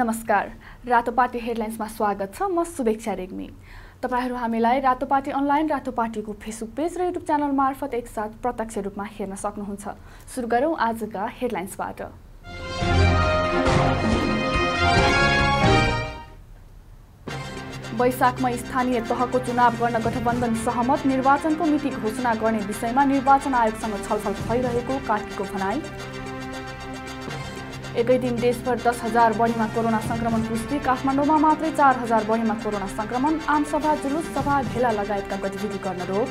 नमस्कार, रातोपाटी हेडलाइन्समा स्वागत छ। म शुभेक्षा रेग्मी। तपाईहरु हामीलाई रातोपाटी अनलाइन, रातोपाटीको फेसबुक पेज र युट्युब च्यानल मार्फत एकसाथ प्रत्यक्ष रूपमा हेर्न सक्नुहुन्छ। सुरु गरौँ आजका हेडलाइन्सबाट। वैशाखमा स्थानीय तहको चुनाव गर्न गठबन्धन सहमत, निर्वाचनको मिति घोषणा गर्ने विषयमा निर्वाचन आयोगसँग छलफल भइरहेको कार्कीको भनाई। एकै दिन देशभर 10,000 बढीमा कोरोना संक्रमण पुष्टि, काठमाडौँमा मात्रै 4,000 बढीमा कोरोना संक्रमण, आमसभा, जुलुस सभा, भेला लगायतका गतिविधि गर्न रोक।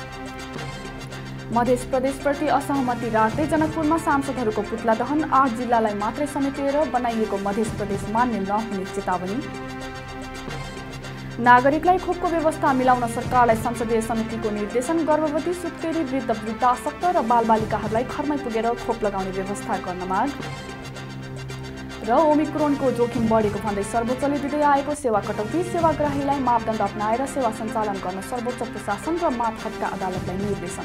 मध्य प्रदेशप्रति असहमति राख्दै जनकपुरमा सांसदहरूको पुतला दहन, 8 जिल्लालाई मात्रै समेटेर बनाइएको मध्य प्रदेश मान्य नहुने चेतावनी। नागरिकलाई खोपको व्यवस्था मिलाउन सरकारलाई संसदीय समितिको निर्देशन, गर्भवती, सुत्केरी, वृद्ध, वृद्धाशक्त र बालबालिकाहरूलाई घरमै पुगेर खोप लगाउने व्यवस्था गर्न माग। र ओमिक्रोनको जोखिम बढेको भन्दै सर्वोच्चले दिँदै आएको सेवा कटौती, सेवाग्राहीलाई मापदण्ड अपनाएर सेवा सञ्चालन गर्न सर्वोच्च प्रशासन र मातहतका अदालतलाई निर्देशन।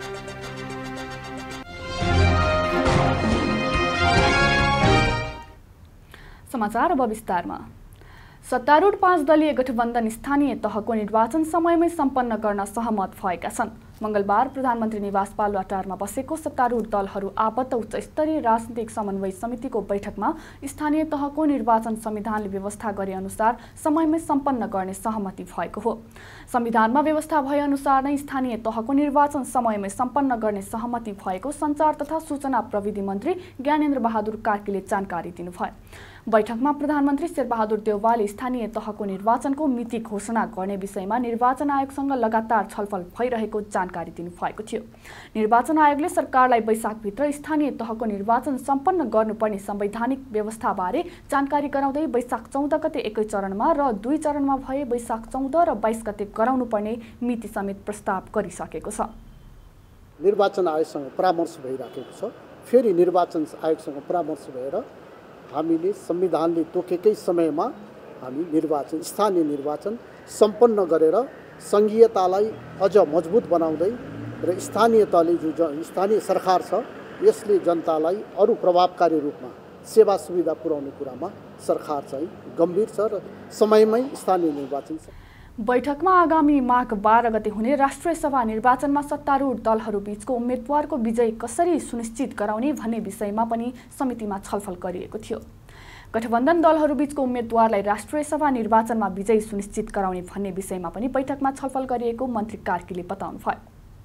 समाचार अब विस्तारमा। सत्तारूढ 5 दलीय गठबन्धन स्थानीय तहको निर्वाचन समयमै सम्पन्न गर्न सहमत भएका छन्। मंगलबार प्रधानमन्त्री निवास बालुवाटारमा बसेको सत्तारूढ दलहरू आबद्ध उच्च स्तरीय राजनीतिक समन्वय समितिको बैठकमा स्थानीय तहको निर्वाचन संविधानले व्यवस्था गरे अनुसार समयमै सम्पन्न गर्ने सहमति भएको हो। संविधानमा व्यवस्था भए अनुसार नै स्थानीय तहको निर्वाचन समयमै सम्पन्न गर्ने सहमति भएको सञ्चार तथा सूचना प्रविधि मन्त्री ज्ञानेन्द्र बहादुर कार्कीले जानकारी दिनुभयो। बैठकमा प्रधानमन्त्री शेरबहादुर देउवाले स्थानीय तहको निर्वाचनको मिति घोषणा गर्ने विषयमा निर्वाचन आयोगसँग लगातार छलफल भइरहेको जानकारी दिनुभएको थियो। निर्वाचन आयोगले सरकारलाई वैशाखभित्र स्थानीय तहको निर्वाचन सम्पन्न गर्नुपर्ने संवैधानिक व्यवस्थाबारे जानकारी गराउँदै वैशाख 14 गते एकै चरणमा र 2 चरणमा भए वैशाख 14 र 22 गते गराउनुपर्ने मिति समेत प्रस्ताव गरिसकेको छ। निर्वाचन आयोगसँग परामर्श भइराखेको छ। फेरि निर्वाचन आयोगसँग परामर्श भएर हामीले संविधानले तोकेकै समयमा हामी स्थानीय निर्वाचन सम्पन्न गरेर संघीयतालाई अझ मजबुत बनाउँदै र स्थानीय तहले जो स्थानीय सरकार छ यसले जनतालाई अरू प्रभावकारी रूपमा सेवा सुविधा पुर्याउने कुरामा सरकार चाहिँ गम्भीर छ र समयमै स्थानीय निर्वाचन छ। बैठकमा आगामी माघ 12 गते हुने राष्ट्रिय सभा निर्वाचनमा सत्तारूढ दलहरू बीचको उम्मेदवारको विजय कसरी सुनिश्चित गराउने भन्ने विषयमा पनि समितिमा छलफल गरिएको थियो। गठबन्धन दलहरू बीचको उम्मेदवारलाई राष्ट्रिय सभा निर्वाचनमा विजय सुनिश्चित गराउने भन्ने विषयमा पनि बैठकमा छलफल गरिएको मन्त्री कार्कीले बताउनुभयो।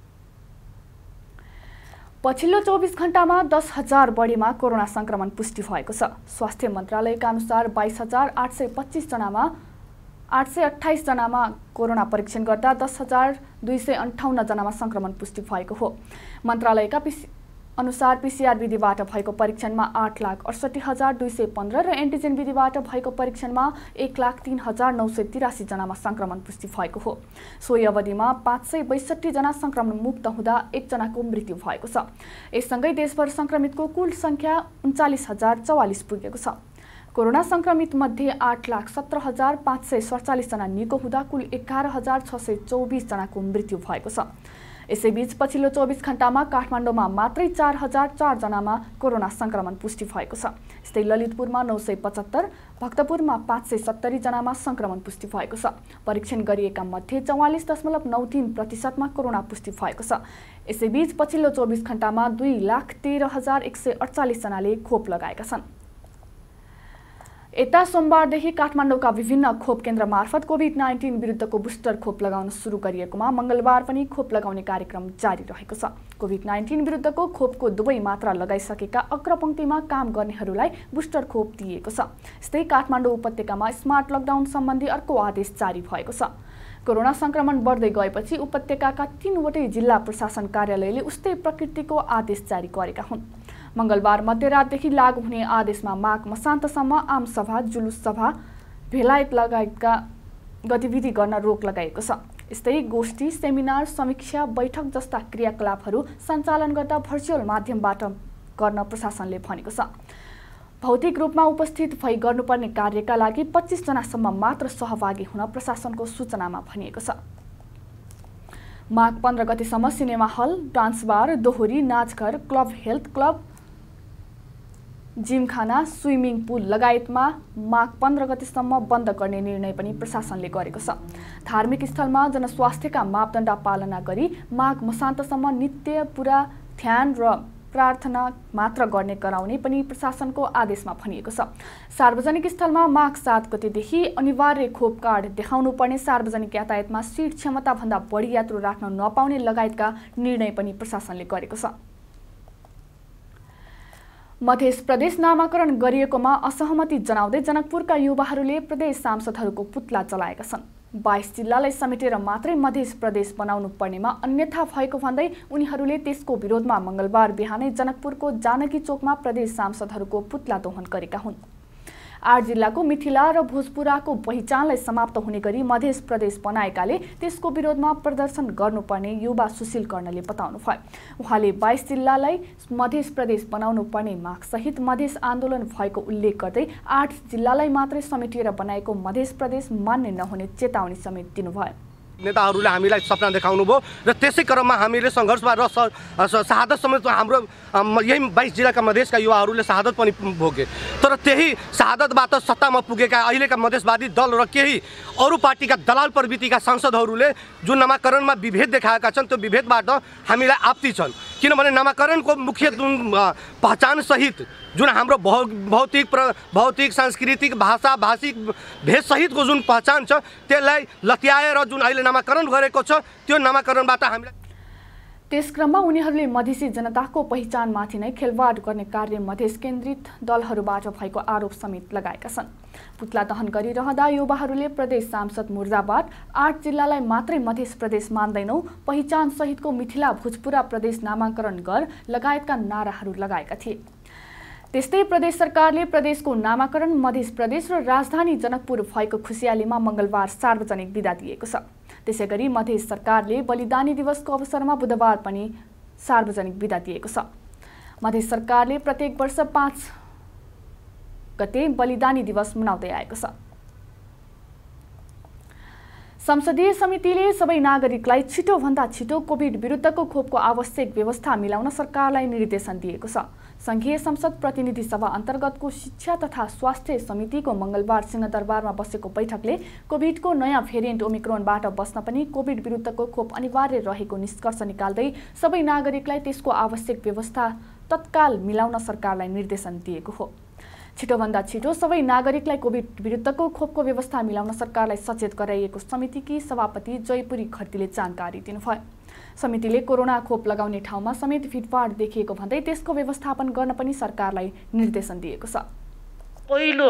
पछिल्लो 24 घण्टामा 10,000 बढीमा कोरोना संक्रमण पुष्टि भएको छ। स्वास्थ्य मन्त्रालयका अनुसार 22,825 जनामा 828 जनामा कोरोना परीक्षण गर्दा 10,258 जनामा संक्रमण पुष्टि भएको हो। मन्त्रालयका अनुसार पीसीआर विधिबाट भएको परीक्षणमा 8,68,215 र एन्टिजेन विधिबाट भएको परीक्षणमा 1,03,983 जनामा संक्रमण पुष्टि भएको हो। सोही अवधिमा 562 जना संक्रमण मुक्त हुँदा 1 जनाको मृत्यु भएको छ। यससँगै देशभर संक्रमितको कुल संख्या 39,044 पुगेको छ। कोरोना संक्रमित मध्ये 8,17,547 जना निको हुँदा कुल 11,624 जनाको मृत्यु भएको छ। यसैबीच पछिल्लो 24 घण्टामा काठमाडौँमा मात्रै 4,004 जनामा कोरोना संक्रमण पुष्टि भएको छ। यस्तै ललितपुरमा 975, भक्तपुरमा 570 जनामा संक्रमण पुष्टि भएको छ। परीक्षण गरिएका मध्ये 44.93% कोरोना पुष्टि भएको छ। यसैबीच पछिल्लो 24 घण्टामा 2,13,148 जनाले खोप लगाएका छन्। यता सोमबारदेखि काठमाडौँका विभिन्न खोप केन्द्र मार्फत कोभिड-19 विरुद्धको बुस्टर खोप लगाउन सुरु गरिएकोमा मंगलबार पनि खोप लगाउने कार्यक्रम जारी रहेको छ। कोभिड-19 विरुद्धको खोपको दुवै मात्रा लगाइसकेका अग्रपंक्तिमा काम गर्नेहरूलाई बुस्टर खोप दिइएको छ। यस्तै काठमाडौँ उपत्यकामा स्मार्ट लकडाउन सम्बन्धी अर्को आदेश जारी भएको छ। कोरोना संक्रमण बढ्दै गएपछि उपत्यकाका 3वटै जिल्ला प्रशासन कार्यालयले उस्तै प्रकृतिको आदेश जारी गरेका हुन्। मंगलबार मध्यरातदेखि लागू हुने आदेशमा माघ मसान्तसम्म आमसभा, जुलुस सभा, भेलायत लगायतका गतिविधि गर्न रोक लगाएको छ। यस्तै गोष्ठी, सेमिनार, समीक्षा, बैठक जस्ता क्रियाकलापहरू सञ्चालन गर्दा भर्चुअल माध्यमबाट गर्न प्रशासनले भनेको छ। भौतिक रूपमा उपस्थित भई गर्नुपर्ने कार्यका लागि 25 जनासम्म मात्र सहभागी हुन प्रशासनको सूचनामा भनिएको छ। माघ 15 गतेसम्म सिनेमा हल, डान्स बार, दोहोरी, नाचघर, club, health club, gymkhana, swimming pool लगायतमा माघ 15 गतेसम्म बन्द गर्ने निर्णय पनि प्रशासनले गरेको छ। धार्मिक स्थलमा जनस्वास्थ्यका मापदण्ड पालना गरी माघ मसान्तसम्म नित्य पूरा ध्यान र प्रार्थना मात्र गर्ने गराउने पनि प्रशासनको आदेशमा भनिएको छ। सार्वजनिक स्थलमा माघ 7 गतेदेखि अनिवार्य खोप कार्ड देखाउनुपर्ने, सार्वजनिक यातायातमा सिट क्षमताभन्दा बढी यात्रु राख्न नपाउने लगायतका निर्णय पनि प्रशासनले गरेको छ। मध्य प्रदेश नामाकरण गरिएकोमा असहमति जनाउँदै जनकपुरका युवाहरूले प्रदेश सांसदहरूको पुतला जलाएका छन्। 22 जिल्लालाई समेटेर मात्रै मध्य प्रदेश बनाउनु पर्नेमा अन्यथा भएको भन्दै उनीहरूले त्यसको विरोधमा मंगलबार बिहानै जनकपुरको जानकी चोकमा प्रदेश सांसदहरूको पुतला दहन गरेका हुन्। 8 जिल्लाको मिथिला र भोजपुराको पहिचानलाई समाप्त हुने गरी मध्य प्रदेश बनाएकाले त्यसको विरोधमा प्रदर्शन गर्नुपर्ने युवा सुशील कर्णले बताउनुभयो। उहाँले 22 जिल्लालाई मध्य प्रदेश बनाउनु पर्ने मागसहित मध्य आन्दोलन भएको उल्लेख गर्दै 8 जिल्लालाई मात्रै समेटिएर बनाएको मध्य प्रदेश मान्य नहुने चेतावनी समेत दिनुभयो। नेताहरूले हामीलाई सपना देखाउनु भयो र त्यसै क्रममा हामीले सङ्घर्षमा र शहादत समेत हाम्रो यही 22 जिल्लाका मधेसका युवाहरूले शहादत पनि भोगे। तर त्यही शहादतबाट सत्तामा पुगेका अहिलेका मधेसवादी दल र केही अरू पार्टीका दलाल प्रवृत्तिका सांसदहरूले जुन नामाकरणमा विभेद देखाएका छन् त्यो विभेदबाट हामीलाई आपत्ति छन्। किनभने नामाकरणको मुख्य जुन पहिचानसहित जुन हाम्रो भौतिक सांस्कृतिक भाषा भाषिक भेषसहितको जुन पहिचान छ त्यसलाई लत्याएर जुन अहिले नामाकरण गरेको छ त्यो नामाकरणबाट हामीलाई त्यसक्रममा उनीहरूले मधेसी जनताको पहिचानमाथि नै खेलवाड गर्ने कार्य मधेस केन्द्रित दलहरूबाट भएको आरोप समेत लगाएका छन्। पुतला दहन गरिरहँदा युवाहरूले प्रदेश सांसद मुर्दाबाद, 8 जिल्लालाई मात्रै मध्य प्रदेश मान्दैनौ, पहिचान सहितको मिथिला भोजपुरा प्रदेश नामाकरण गर लगायतका नाराहरू लगाएका थिए। त्यस्तै प्रदेश सरकारले प्रदेशको नामाकरण मध्य प्रदेश र राजधानी जनकपुर भएको खुसियालीमा मंगलबार सार्वजनिक बिदा दिएको छ। त्यसैगरी मध्य सरकारले बलिदानी दिवसको अवसरमा बुधबार पनि सार्वजनिक बिदा दिएको छ। मध्य सरकारले प्रत्येक वर्ष 5 गते बलिदानी दिवस मनाउँदै आएको छ। संसदीय समितिले सबै नागरिकलाई छिटोभन्दा छिटो कोभिड विरुद्धको खोपको आवश्यक व्यवस्था मिलाउन सरकारलाई निर्देशन दिएको छ। संघीय संसद प्रतिनिधि सभा अन्तर्गतको शिक्षा तथा स्वास्थ्य समितिको मंगलबार सिंहदरबारमा बसेको बैठकले कोभिडको नयाँ भेरिएन्ट ओमिक्रोनबाट बस्न पनि कोभिड विरुद्धको खोप अनिवार्य रहेको निष्कर्ष निकाल्दै सबै नागरिकलाई त्यसको आवश्यक व्यवस्था तत्काल मिलाउन सरकारलाई निर्देशन दिएको हो। छिटोभन्दा छिटो सबै नागरिकलाई कोभिड विरुद्धको खोपको व्यवस्था मिलाउन सरकारलाई सचेत गराइएको समितिकी सभापति जयपुरी खर्तीले जानकारी दिनुभयो। समितिले कोरोना खोप लगाउने ठाउँमा समेत भिडभाड देखिएको भन्दै त्यसको व्यवस्थापन गर्न पनि सरकारलाई निर्देशन दिएको छ। पहिलो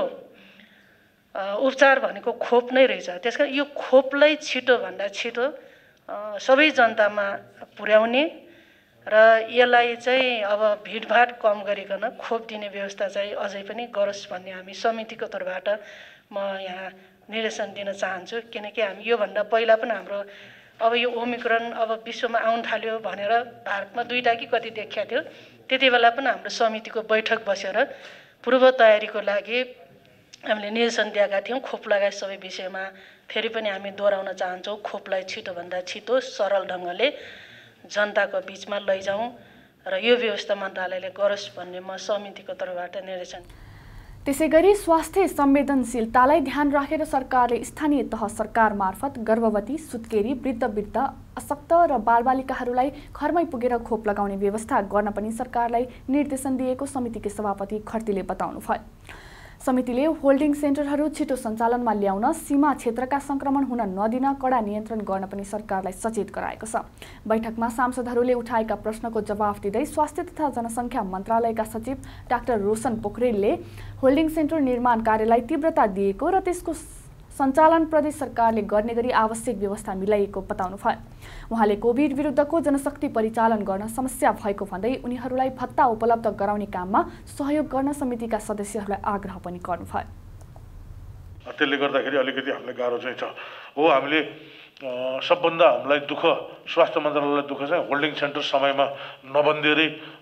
उपचार भनेको खोप नै रहेछ। त्यसकारण यो खोपलाई छिटोभन्दा छिटो सबै जनतामा पुर्याउने र यसलाई चाहिँ अब भिडभाड कम गरिकन खोप दिने व्यवस्था चाहिँ अझै पनि गरोस् भन्ने हामी समितिको तर्फबाट म यहाँ निर्देशन दिन चाहन्छु। किनकि हामी योभन्दा पहिला पनि हाम्रो अब यो ओमिक्रोन अब विश्वमा आउन थाल्यो भनेर भारतमा 2टा कि कति देखिएको थियो, त्यति बेला पनि हाम्रो समितिको बैठक बसेर पूर्व तयारीको लागि हामीले निर्देशन दिएका थियौँ खोप लगायत सबै विषयमा। फेरि पनि हामी दोहोऱ्याउन चाहन्छौँ, खोपलाई छिटोभन्दा छिटो सरल ढङ्गले जनताको बीचमा लैजाउँ र यो व्यवस्था मन्त्रालयले गरोस् भन्ने म समितिको तर्फबाट निर्देशन। त्यसैगरी स्वास्थ्य संवेदनशीलतालाई ध्यान राखेर सरकारले स्थानीय तह सरकार मार्फत गर्भवती, सुत्केरी, वृद्ध, अशक्त र बालबालिकाहरूलाई घरमै पुगेर खोप लगाउने व्यवस्था गर्न पनि सरकारलाई निर्देशन दिएको समितिका सभापति खर्तीले बताउनुभयो। समितिले होल्डिङ सेन्टरहरू छिटो सञ्चालनमा ल्याउन, सीमा क्षेत्रका संक्रमण हुन नदिन कडा नियन्त्रण गर्न पनि सरकारलाई सचेत गराएको छ। बैठकमा सांसदहरूले उठाएका प्रश्नको जवाफ दिँदै स्वास्थ्य तथा जनसङ्ख्या मन्त्रालयका सचिव डाक्टर रोशन पोखरेलले होल्डिङ सेन्टर निर्माण कार्यलाई तीव्रता दिएको र त्यसको सञ्चालन प्रदेश सरकारले गर्ने गरी आवश्यक व्यवस्था मिलाइएको बताउनुभयो। उहाँले कोभिड विरुद्धको जनशक्ति परिचालन गर्न समस्या भएको भन्दै उनीहरूलाई भत्ता उपलब्ध गराउने काममा सहयोग गर्न समितिका सदस्यहरूलाई आग्रह पनि गर्नुभयो। त्यसले गर्दाखेरि अलिकति हामीलाई गाह्रो चाहिँ छ। हो, हामीले सबभन्दा हामीलाई दुःख स्वास्थ्य मन्त्रालयलाई दुःख चाहिँ होल्डिङ सेन्टर समयमा नबन्दिएरै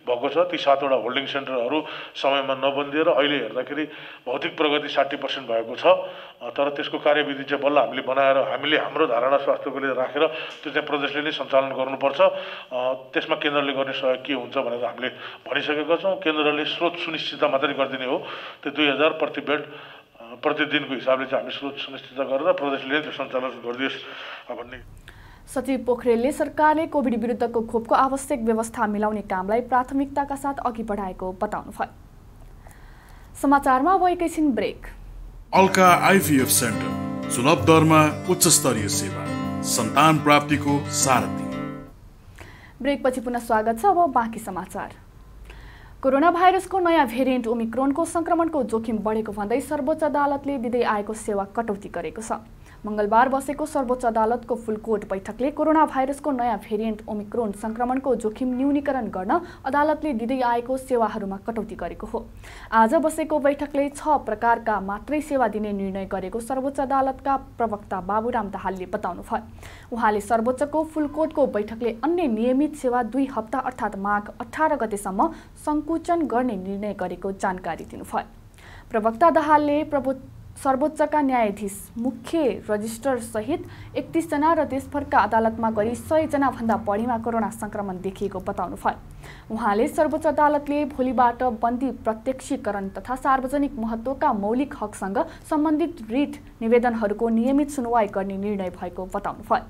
भएको छ। ती 7वटा होल्डिङ सेन्टरहरू समयमा नबन्दिएर अहिले हेर्दाखेरि भौतिक प्रगति 60% भएको छ। तर त्यसको कार्यविधि चाहिँ बल्ल हामीले बनाएर हामीले हाम्रो धारणा स्वास्थ्यको लिए राखेर त्यो चाहिँ प्रदेशले नै सञ्चालन गर्नुपर्छ। त्यसमा केन्द्रले गर्ने सहयोग के हुन्छ भनेर हामीले भनिसकेका छौँ। केन्द्रले स्रोत सुनिश्चितता मात्रै गरिदिने हो। त्यो 2000 प्रति बेड प्रतिदिनको हिसाबले चाहिँ हामी स्रोत सुनिश्चित गरेर प्रदेशले त्यो सञ्चालन गरिदियोस् भन्ने। सचिव पोखरेलले सरकारले कोभिड विरुद्धको खोपको आवश्यक व्यवस्था मिलाउने कामलाई प्राथमिकताका साथ अघि बढाएको बताउनुभयो। समाचारमा अब एकैछिन ब्रेक। अल्का आइभीएफ सेन्टर सुलभ दरमा उच्च स्तरीय सेवा, सन्तान प्राप्तिको सारथी। ब्रेकपछि पुनः स्वागत छ। अब बाँकी समाचार। कोरोना भाइरसको नयाँ भेरिएन्ट ओमिक्रोनको संक्रमणको जोखिम बढेको भन्दै सर्वोच्च अदालतले दिँदै आएको सेवा कटौती गरेको छ। मंगलबार बसेको सर्वोच्च अदालतको फुलकोर्ट बैठकले कोरोना भाइरसको नयाँ भेरिएन्ट ओमिक्रोन संक्रमणको जोखिम न्यूनीकरण गर्न अदालतले दिँदै आएको सेवाहरूमा कटौती गरेको हो। आज बसेको बैठकले 6 प्रकारका मात्रै सेवा दिने निर्णय गरेको सर्वोच्च अदालतका प्रवक्ता बाबुराम दाहालले बताउनुभयो। उहाँले सर्वोच्चको फुलकोर्टको बैठकले अन्य नियमित सेवा 2 हप्ता अर्थात् माघ 18 गतेसम्म संकुचन गर्ने निर्णय गरेको जानकारी दिनुभयो। प्रवक्ता दाहालले सर्वोच्चका न्यायाधीश, मुख्य रजिस्ट्रार सहित 31 जना र देशभरका अदालतमा गरी 100 जना भन्दा बढीमा कोरोना संक्रमण देखिएको बताउनुभयो। उहाँले सर्वोच्च अदालतले भोलिबाट बन्दी प्रत्यक्षीकरण तथा सार्वजनिक महत्त्वका मौलिक हकसँग सम्बन्धित रिट निवेदनहरूको नियमित सुनवाई गर्ने निर्णय भएको बताउनुभयो।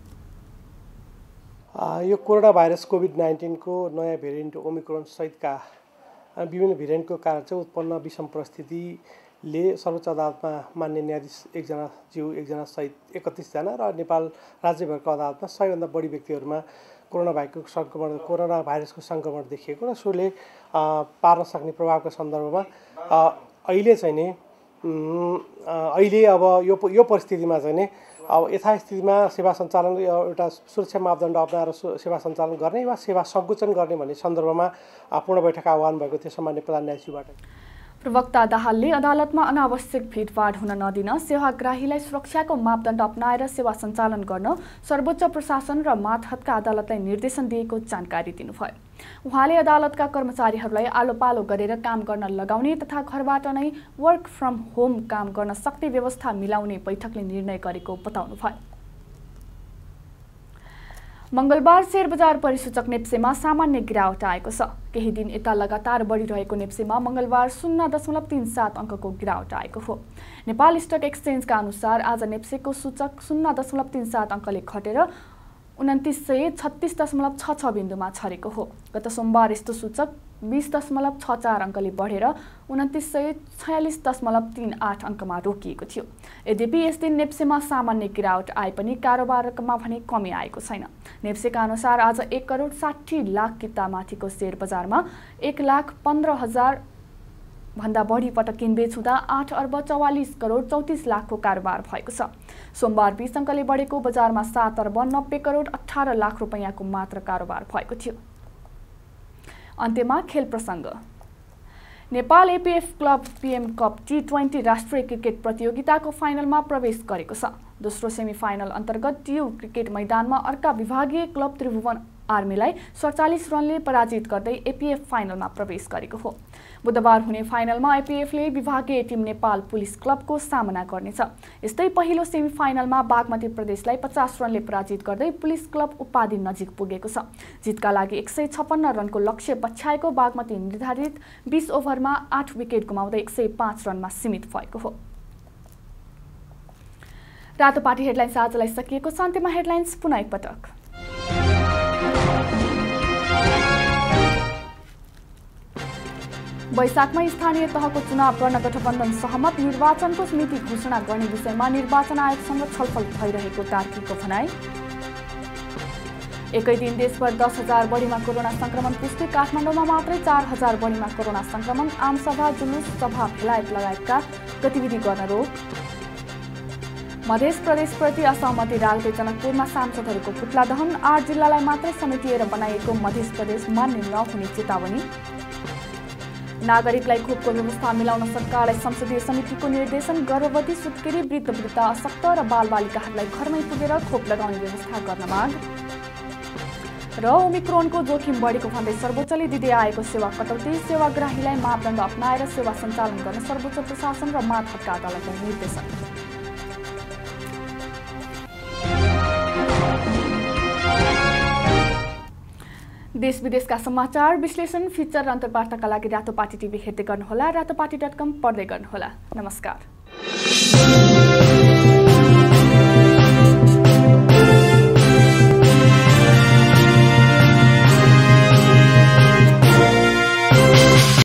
यो कोरोना भाइरस कोभिड-19 को नयाँ भेरिएन्ट ओमिक्रोन सहितका विभिन्न भेरिएन्टको कारण चाहिँ उत्पन्न विषम परिस्थितिले सर्वोच्च अदालतमा मान्य न्यायाधीश 1 जना ज्यू 1 जना सहित 31 जना र नेपाल राज्यभरको अदालतमा 100 भन्दा बढी व्यक्तिहरूमा कोरोना भाइरसको संक्रमण देखिएको र सोले पार्न सक्ने प्रभावको सन्दर्भमा अहिले चाहिँ नि अहिले अब यो परिस्थितिमा चाहिँ नि अब यथास्थितिमा सेवा सञ्चालन एउटा सुरक्षा मापदण्ड अपनाएर सेवा सञ्चालन गर्ने वा सेवा सङ्कुचन गर्ने भन्ने सन्दर्भमा पूर्ण बैठक आह्वान भएको थियो सामान्य प्रधान न्यायाधीशबाट। प्रवक्ता दाहालले अदालतमा अनावश्यक भिडभाड हुन नदिन सेवाग्राहीलाई सुरक्षाको मापदण्ड अपनाएर सेवा सञ्चालन गर्न सर्वोच्च प्रशासन र मातहतका अदालतलाई निर्देशन दिएको जानकारी दिनुभयो। उहाँले अदालतका कर्मचारीहरूलाई आलोपालो गरेर काम गर्न लगाउने तथा घरबाट नै वर्क फ्रम होम काम गर्न सक्ने व्यवस्था मिलाउने बैठकले निर्णय गरेको बताउनुभयो। मंगलबार शेयर बजार परिसूचक नेप्सेमा सामान्य गिरावट आएको छ। केही दिन यता लगातार बढिरहेको नेप्सेमा मंगलबार 0.37 अङ्कको गिरावट आएको हो। नेपाल स्टक एक्सचेन्जका अनुसार आज नेप्सेको सूचक 0.37 अङ्कले घटेर 2936.66 बिन्दुमा छरेको हो। गत सोमबार यस्तो सूचक 20.64 अङ्कले बढेर 2946.38 अङ्कमा रोकिएको थियो। यद्यपि यस दिन नेप्सेमा सामान्य गिरावट आए पनि कारोबारमा भने कमी आएको छैन। नेप्सेका अनुसार आज 1,60,00,000 कितामाथिको शेयर बजारमा 1,15,000 भन्दा बढी पटक किनबेच हुँदा 8,44,34,00,000 को कारोबार भएको छ। सोमबार 20 अङ्कले बढेको बजारमा 7,90,18,00,000 रुपैयाँको मात्र कारोबार भएको थियो। अन्त्यमा खेल प्रसङ्ग। Nepal APF club PM cup T20 राष्ट्रिय क्रिकेट प्रतियोगिताको फाइनलमा प्रवेश गरेको छ। दोस्रो सेमिफाइनल अन्तर्गत टियु क्रिकेट मैदानमा अर्का विभागीय क्लब त्रिभुवन आर्मीलाई 47 रनले पराजित गर्दै एपीएफ फाइनलमा प्रवेश गरेको हो। बुधबार हुने फाइनलमा एपीएफले विभागीय टिम नेपाल पुलिस क्लबको सामना गर्नेछ। यस्तै पहिलो सेमिफाइनलमा बागमती प्रदेशलाई 50 रनले पराजित गर्दै पुलिस क्लब उपाधि नजिक पुगेको छ। जितका लागि 156 रनको लक्ष्य पछ्याएको बागमती निर्धारित 20 ओभरमा 8 विकेट गुमाउँदै 105 रनमा सीमित भएको हो। रातोपाटी हेडलाइन्स आजलाई सकिएको छ। अन्त्यमा हेडलाइन्स पुनः एकपटक। वैशाखमा स्थानीय तहको चुनाव गर्न गठबन्धन सहमत। निर्वाचनको मिति घोषणा गर्ने विषयमा निर्वाचन आयोगसँग छलफल भइरहेको कार्कीको भनाई। एकै दिन देशभर 10,000 बढीमा कोरोना संक्रमण पुष्टि। काठमाडौँमा मात्रै 4,000 बढीमा कोरोना संक्रमण। आमसभा, जुलुस, सभा, भेलायत लगायतका गतिविधि गर्न रोक। मध्य प्रदेशप्रति असहमति राख्दै जनकपुरमा सांसदहरूको पुतला दहन। 8 जिल्लालाई मात्रै समेटिएर बनाइएको मध्य प्रदेश मान्य नहुने चेतावनी। नागरिकलाई खोपको व्यवस्था मिलाउन सरकारलाई संसदीय समितिको निर्देशन। गर्भवती, सुत्केरी, वृद्ध, अशक्त र बालबालिकाहरूलाई घरमै पुगेर खोप लगाउने व्यवस्था गर्न माग। र ओमिक्रोनको जोखिम बढेको भन्दै सर्वोच्चले दिँदै आएको सेवा कटौती, सेवाग्राहीलाई मापदण्ड अपनाएर सेवा सञ्चालन गर्न सर्वोच्च प्रशासन र मातहतका अदालतलाई निर्देशन। देश विदेशका समाचार विश्लेषण, फिचर र अन्तर्वार्ताका लागि रातोपाटी टिभी हेर्दै गर्नुहोला, रातोपाटी.com पढ्दै गर्नुहोला। नमस्कार।